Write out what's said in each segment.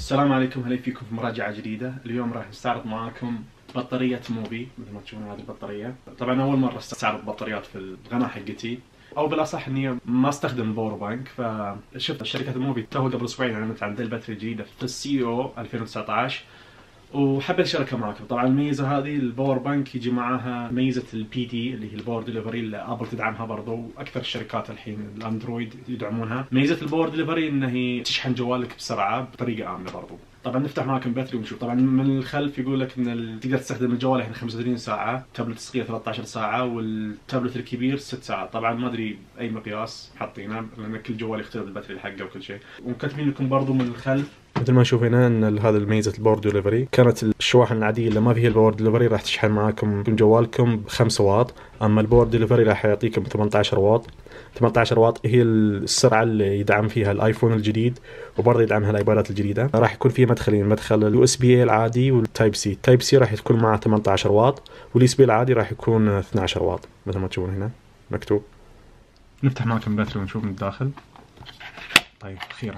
السلام عليكم، هلا فيكم في مراجعة جديدة. اليوم راح نستعرض معاكم بطارية موبي. مثل ما تشوفون هذه البطارية، طبعا أول مرة استعرض بطاريات في القناة حقتي، أو بالأصح إني ما استخدم باور بانك. فشفت شركة موبي تو قبل أسبوعين أعلنت عن الباتري الجديدة في السي او 2019، وحبيت اشاركها معكم. طبعا الميزه هذه الباور بانك يجي معاها ميزه البي دي اللي هي الباور ديليفري اللي ابل تدعمها برضو، واكثر الشركات الحين الاندرويد يدعمونها. ميزه الباور ديليفري انه هي تشحن جوالك بسرعه بطريقه امنه برضو. طبعا نفتح معكم باتري ونشوف. طبعا من الخلف يقول لك ان تقدر تستخدم الجوال الحين 35 ساعه، تابلت الصغير 13 ساعه، والتابلت الكبير 6 ساعات. طبعا ما ادري اي مقياس حاطينه لان كل جوال يختلف الباتري حقه وكل شيء. ومكتبين لكم برضو من الخلف مثل ما نشوف هنا ان هذا الميزه الباور ديليفري. كانت الشواحن العاديه اللي ما فيها الباور ديليفري راح تشحن معاكم جوالكم ب 5 واط، اما الباور ديليفري راح يعطيكم 18 واط. 18 واط هي السرعه اللي يدعم فيها الايفون الجديد، وبرضه يدعمها الايبادات الجديده. راح يكون في مدخلين، مدخل اليو اس بي اي العادي والتايب سي. التايب سي راح يكون معه 18 واط، واليو اس بي العادي راح يكون 12 واط مثل ما تشوفون هنا مكتوب. نفتح معكم الباتري ونشوف من الداخل. طيب اخيرا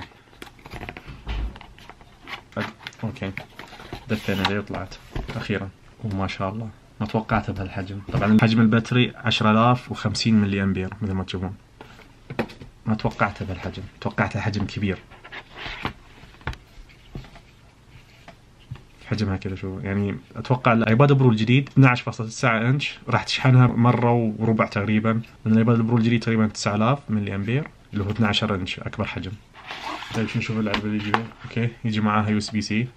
اوكي، دفينا عليه وطلعت اخيرا، وما شاء الله ما توقعته بهالحجم. طبعا حجم الباتري 10050 ملي امبير مثل ما تشوفون، ما توقعته بهالحجم، توقعته حجم كبير. حجمها كذا شو يعني. اتوقع الايباد برو الجديد 12.9 انش راح تشحنها مره وربع تقريبا، لان الايباد برو الجديد تقريبا 9000 ملي امبير اللي هو 12 انش اكبر حجم. طيب شو نشوف العلبه اللي يجي بيها. اوكي، يجي معاها يو اس بي سي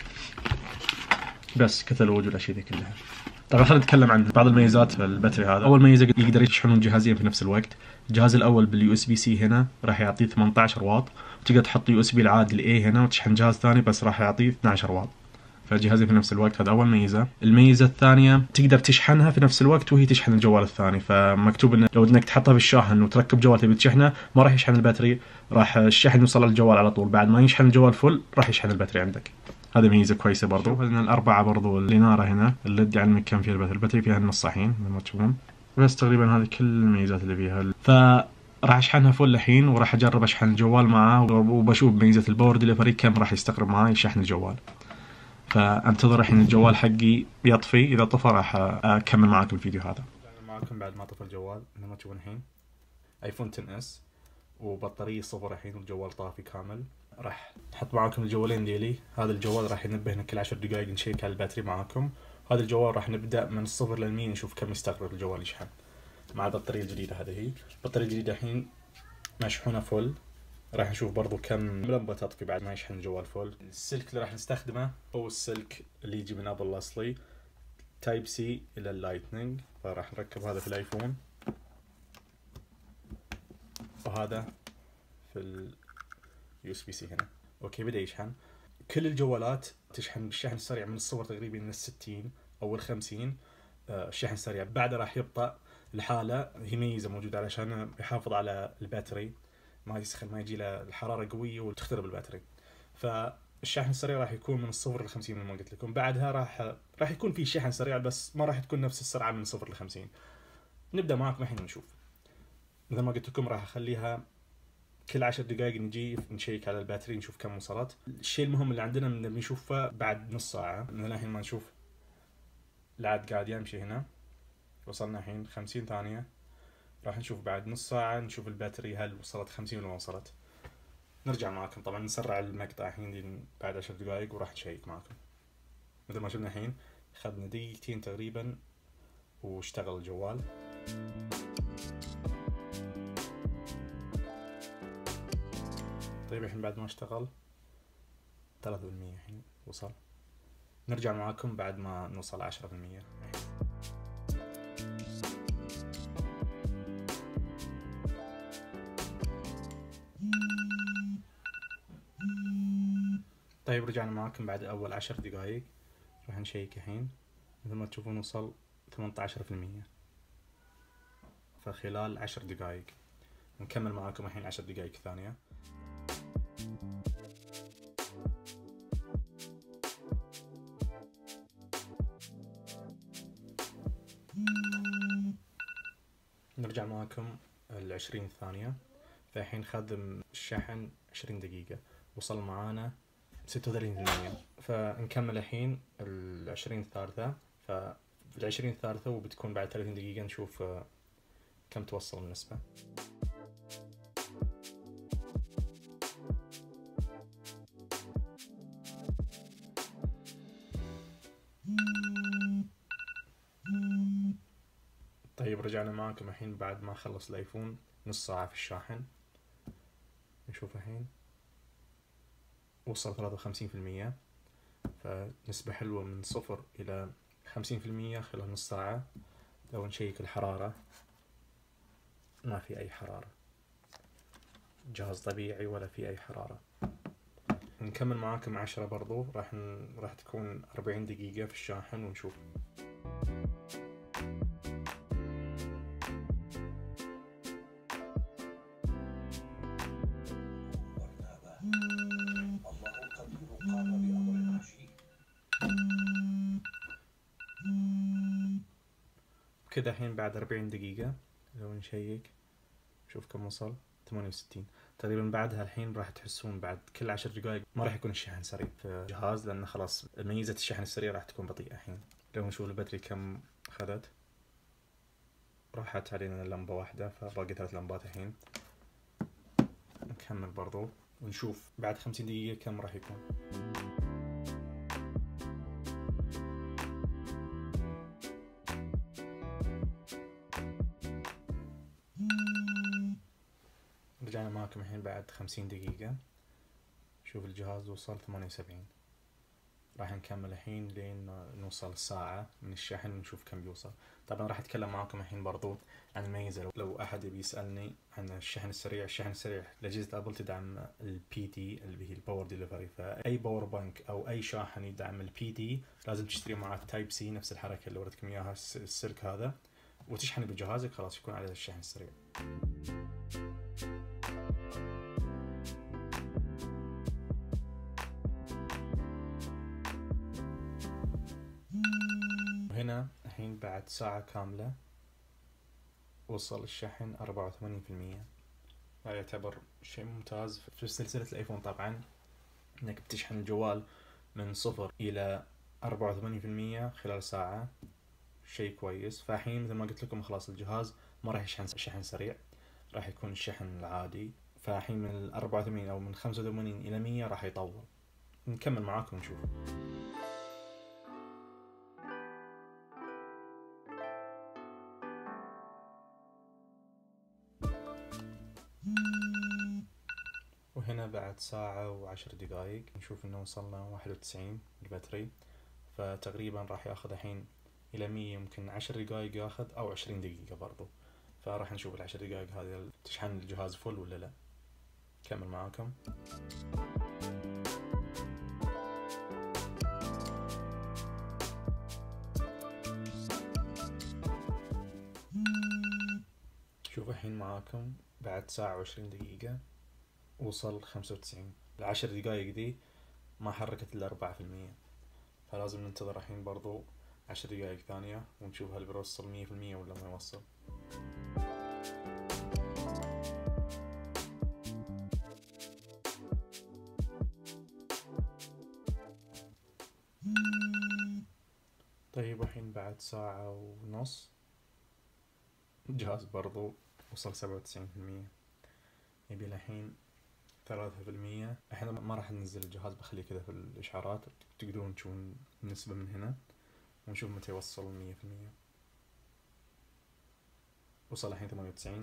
بس كتالوج والاشياء ذي كلها. طبعا خلينا نتكلم عن بعض الميزات في الباتري هذا. اول ميزه يقدر يشحنون جهازين في نفس الوقت. الجهاز الاول باليو اس بي سي هنا راح يعطيه 18 واط، وتقدر تحط يو اس بي العادي الاي هنا وتشحن جهاز ثاني بس راح يعطيه 12 واط، فجهازين في نفس الوقت. هذا اول ميزه. الميزه الثانيه تقدر تشحنها في نفس الوقت وهي تشحن الجوال الثاني، فمكتوب انه لو انك تحطها بالشاحن وتركب جوال تبي تشحنه ما راح يشحن الباتري، راح الشحن يوصل للجوال على طول. بعد ما يشحن الجوال فل راح يشحن الباتري عندك. هذا ميزه كويسه برضو. هذين الاربعه برضو الاناره هنا الليد يعلمك كم فيها الباتري فيها النصاحين مثل ما تشوفون. بس تقريبا هذه كل الميزات اللي فيها. راح اشحنها فل الحين، وراح اجرب اشحن الجوال معاه، وبشوف ميزه الباور ديليفري كم راح يستغرب معاي شحن الجوال. فانتظر الحين الجوال حقي يطفي، اذا طفى راح اكمل معاكم الفيديو هذا. معاكم بعد ما طفى الجوال مثل ما تشوفون الحين ايفون 10 اس وبطارية صفر الحين والجوال طافي كامل. راح نحط معاكم الجوالين ديلي. هذا الجوال راح ينبهنا كل 10 دقائق نشيك على الباتري معاكم. هذا الجوال راح نبدأ من الصفر للمية نشوف كم يستغرق الجوال يشحن مع البطارية الجديدة. هذه هي البطارية الجديدة الحين مشحونة فل. راح نشوف برضو كم لمبة تطفي بعد ما يشحن الجوال فل. السلك اللي راح نستخدمه هو السلك اللي يجي من ابل الاصلي، تايب سي الى اللايتنينج. فراح نركب هذا في الايفون وهذا في اليو اس بي سي هنا. اوكي، بدا يشحن. كل الجوالات تشحن بالشحن السريع من الصفر تقريبا من 60 او 50 الشحن السريع. بعده راح يبطأ الحالة. هي ميزة موجودة علشان يحافظ على الباتري ما يسخن، ما يجي له الحرارة قوية وتخترب الباتري. فالشحن السريع راح يكون من الصفر ل 50 مثل ما قلت لكم. بعدها راح يكون في شحن سريع بس ما راح تكون نفس السرعة من الصفر ل 50. نبدأ معاكم الحين نشوف. مثل ما قلت لكم راح اخليها كل 10 دقائق نجي نشيك على الباتري نشوف كم وصلت. الشيء المهم اللي عندنا بنشوفه بعد نص ساعة من الحين ما نشوف. العاد قاعد يمشي هنا، وصلنا الحين 50 ثانية. راح نشوف بعد نص ساعة نشوف الباتري هل وصلت 50 ولا ما وصلت. نرجع معاكم. طبعا نسرع المقطع الحين بعد 10 دقائق وراح نشيك معاكم. مثل ما شفنا الحين خدنا دقيقتين تقريبا واشتغل الجوال. طيب الحين بعد ما اشتغل 3% الحين وصل. نرجع معاكم بعد ما نوصل 10%. طيب رجعنا معاكم بعد اول 10 دقائق. راح نشيك الحين. مثل ما تشوفون وصل 18%. فخلال 10 دقائق نكمل معاكم الحين 10 دقائق ثانية. نرجع معاكم 20 ثانية. فالحين خدم الشحن 20 دقيقة. وصل معانا 36%. فنكمل الحين 20 الثالثة. ففي 20 الثالثة وبتكون بعد 30 دقيقة نشوف كم توصل النسبة. طيب رجعنا معكم الحين بعد ما خلص الايفون نص ساعة في الشاحن. نشوف الحين وصل 53%. فنسبة حلوة من 0 إلى 50% خلال نص ساعة. لو نشيك الحرارة ما في أي حرارة، جهاز طبيعي ولا في أي حرارة. نكمل معاكم 10 برضو، راح تكون 40 دقيقة في الشاحن ونشوف. كذا الحين بعد 40 دقيقة لو نشيك شوف كم وصل، 68 تقريبا. بعدها الحين راح تحسون بعد كل 10 دقائق ما راح يكون الشحن سريع في الجهاز، لأنه خلاص ميزة الشحن السريع راح تكون بطيئة. الحين لو نشوف الباتري كم أخذت، راحت علينا لمبة واحدة، فباقي 3 لمبات. الحين نكمل برضو ونشوف بعد 50 دقيقة كم راح يكون. رجعنا معكم الحين بعد 50 دقيقة. شوف الجهاز وصل 78. راح نكمل الحين لين نوصل ساعة من الشحن ونشوف كم بيوصل. طبعا راح اتكلم معكم الحين برضو عن الميزة. لو احد يبي يسألني عن الشحن السريع، الشحن السريع لأجهزة ابل تدعم البي تي اللي هي الباور ديليفري. فاي باور بانك او اي شاحن يدعم البي تي لازم تشتري معاه تايب سي، نفس الحركة اللي وريتكم اياها، السلك هذا، وتشحن بجهازك خلاص يكون عليه الشحن السريع. هنا الحين بعد ساعة كاملة وصل الشحن 84%. هذا يعتبر شيء ممتاز في سلسلة الايفون. طبعا انك بتشحن الجوال من 0 الى 84% خلال ساعة، شيء كويس. فالحين مثل ما قلت لكم خلاص الجهاز ما راح يشحن شحن سريع، راح يكون الشحن العادي. فالحين من 84 او من 85 الى 100 راح يطول. نكمل معاكم نشوف. وهنا بعد ساعة و10 دقائق نشوف انه وصلنا 91 الباتري. فتقريبا راح ياخذ الحين الى 100، يمكن 10 دقائق ياخذ او 20 دقيقة برضو. فراح نشوف ال10 دقائق هذه تشحن الجهاز فل ولا لا. كمل معاكم. شوف الحين معاكم بعد ساعة و20 دقيقة وصل 95. ال10 دقائق دي ما حركت الا 4%. فلازم ننتظر الحين برضو 10 دقائق ثانية ونشوف هل بيوصل 100% ولا ما يوصل. طيب الحين بعد ساعة ونص الجهاز برضو وصل 97%. يبي الحين 3%. احنا ما راح ننزل الجهاز، بخليه كذا في الاشعارات، تقدرون تشوفون النسبة من هنا ونشوف متى يوصل 100%. وصل الحين 98.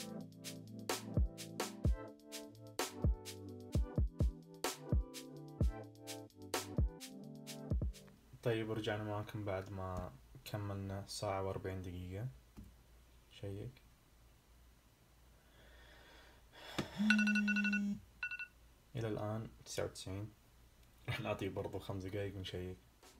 طيب رجعنا معكم بعد ما كملنا ساعة و40 دقيقة. شيك. إلى الآن 99. راح نعطيه برضو 5 دقايق ونشيك.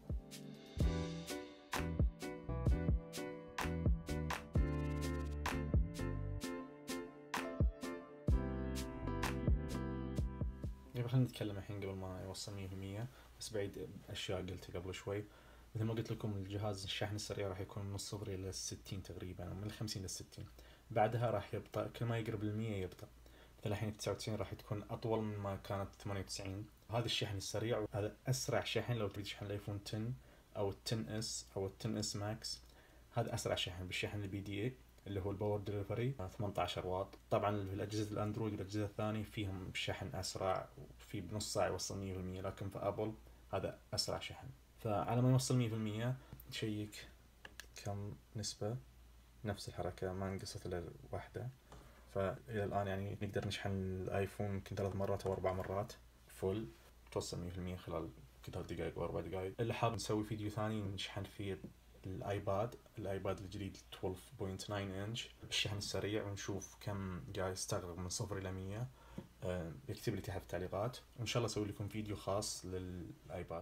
يبقى خلينا نتكلم الحين قبل ما يوصل 100%، بس بعيد أشياء قلتها قبل شوي. مثل ما قلت لكم الجهاز الشحن السريع راح يكون من 0 إلى 60 تقريبا، أو من 50 إلى 60. بعدها راح يبطأ، كل ما يقرب 100 يبطأ. فالحين 99 راح تكون أطول من ما كانت 98. هذا الشحن السريع، هذا أسرع شحن لو تريد تشحن الآيفون 10 أو ال 10S أو ال 10S ماكس. هذا أسرع شحن بالشحن البي دي اي اللي هو الباور دليفري 18 واط. طبعا الأجهزة الأندرويد والأجهزة الثانية فيهم شحن أسرع، وفي بنص ساعة يوصل 100%، لكن في أبل هذا أسرع شحن. فعلى ما يوصل 100% نشيك كم نسبة. نفس الحركة ما نقصت إلا واحدة. فإلى الآن يعني نقدر نشحن الآيفون يمكن 3 مرات أو 4 مرات فل، توصل 100% خلال 3 دقائق أو 4 دقائق. اللي حاب نسوي فيديو ثاني نشحن فيه الآيباد الجديد 12.9 إنش بالشحن السريع، ونشوف كم قاعد يستغرق من 0 إلى 100. يكتب لي تحت في التعليقات، وإن شاء الله أسوي لكم فيديو خاص للآيباد.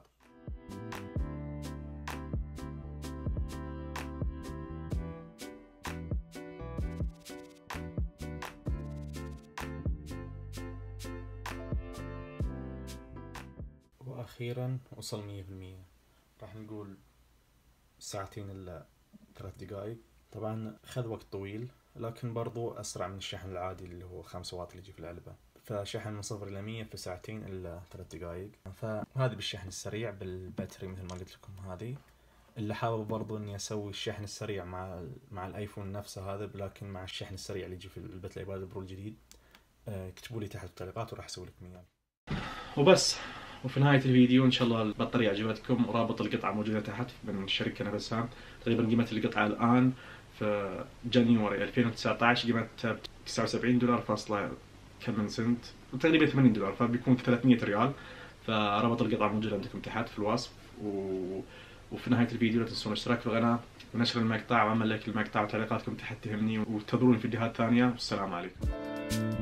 وأخيرا وصل 100%. راح نقول ساعتين إلا 3 دقائق. طبعا خذ وقت طويل، لكن برضو أسرع من الشحن العادي اللي هو 5 واط اللي يجي في العلبة. فشحن من 0 إلى 100 في ساعتين إلا 3 دقائق. فهذا بالشحن السريع بالباتري مثل ما قلت لكم. هذه اللي حابب برضو إني أسوي الشحن السريع مع الآيفون نفسه هذا، لكن مع الشحن السريع اللي يجي في الباتري الايباد برو الجديد. اكتبوا لي تحت في التعليقات وراح أسوي لكم إياه. وبس. وفي نهاية الفيديو إن شاء الله البطارية عجبتكم، ورابط القطعة موجودة تحت من الشركة نفسها. تقريبا قيمة القطعة الآن في جانيوري 2019 قيمتها $79 فاصلة كم من سنت، تقريبا $80، فبيكون 300 ريال. فرابط القطعة موجود عندكم تحت في الوصف. وفي نهاية الفيديو لا تنسون الاشتراك في القناة ونشر المقطع وعمل لايك للمقطع، وتعليقاتكم تحت تهمني، وانتظروني فيديوهات ثانية. والسلام عليكم.